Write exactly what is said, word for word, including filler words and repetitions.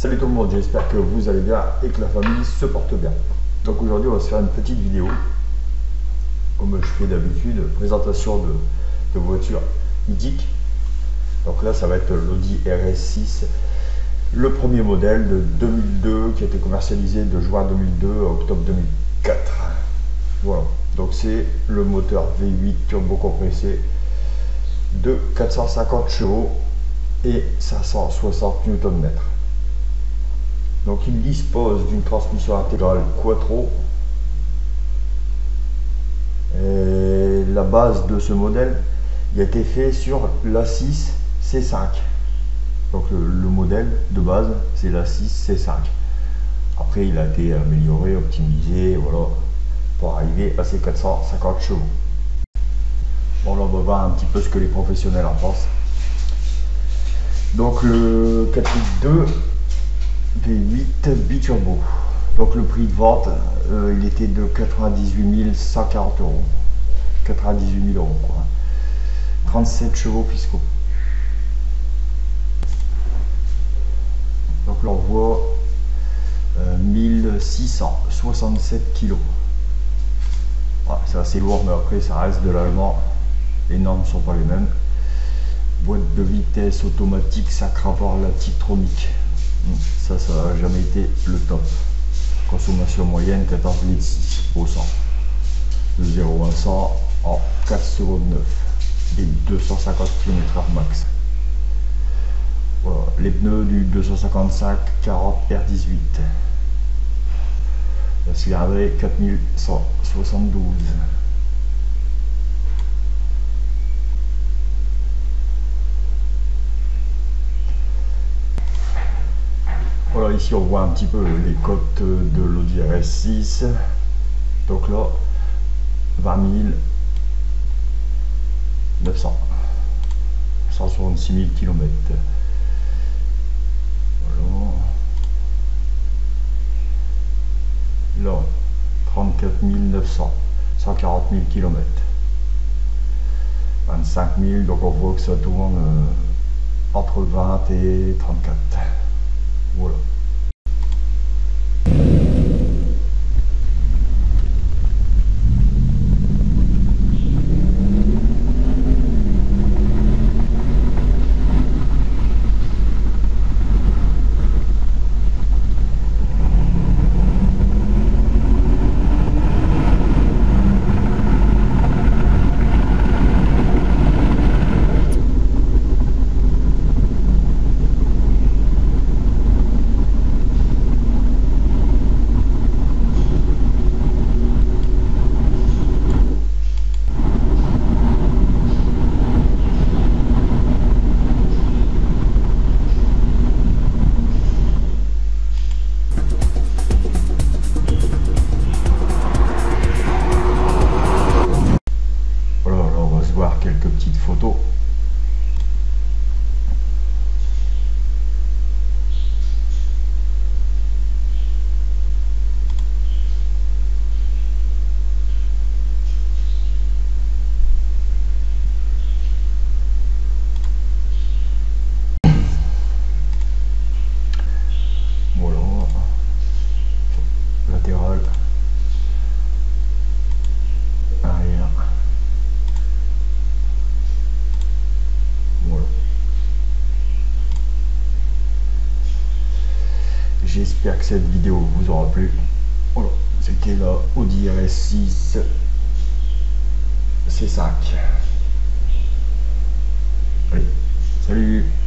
Salut tout le monde, j'espère que vous allez bien et que la famille se porte bien. Donc aujourd'hui on va se faire une petite vidéo, comme je fais d'habitude, présentation de, de voitures mythiques. Donc là ça va être l'Audi R S six, le premier modèle de deux mille deux qui a été commercialisé de juin deux mille deux à octobre deux mille quatre. Voilà, donc c'est le moteur V huit turbo compressé de quatre cent cinquante chevaux et cinq cent soixante newton mètres. Donc il dispose d'une transmission intégrale Quattro. Et la base de ce modèle, il a été fait sur l'A six C cinq. Donc le, le modèle de base, c'est l'A six C cinq. Après, il a été amélioré, optimisé, voilà, pour arriver à ces quatre cent cinquante chevaux. Bon, là, on va voir un petit peu ce que les professionnels en pensent. Donc le quatre litres deux V huit biturbo. Donc le prix de vente, euh, il était de quatre-vingt-dix-huit mille cent quarante euros. quatre-vingt-dix-huit mille euros quoi. trente-sept chevaux fiscaux. Donc là on voit euh, mille six cent soixante-sept kilos. Voilà, c'est assez lourd, mais après ça reste de l'allemand. Les normes ne sont pas les mêmes. Boîte de vitesse automatique, sac rapport latitronique. Ça, ça n'a jamais été le top. Consommation moyenne quatorze litres six au cent. De zéro à cent en quatre secondes neuf. Et deux cent cinquante kilomètres heure max. Voilà. Les pneus du deux cent cinquante-cinq quarante R dix-huit. La cylindrée quatre mille cent soixante-douze. Voilà, ici on voit un petit peu les cotes de l'Audi R S six. Donc là, vingt mille neuf cents, cent soixante-six mille kilomètres. Voilà. Là, trente-quatre mille neuf cents, cent quarante mille kilomètres. vingt-cinq mille, donc on voit que ça tourne euh, entre vingt et trente-quatre. Voilà. Quelques petites photos. Voilà. Latéral. Arrière. Voilà. J'espère que cette vidéo vous aura plu. Voilà, c'était la Audi R S six C cinq. Allez, salut!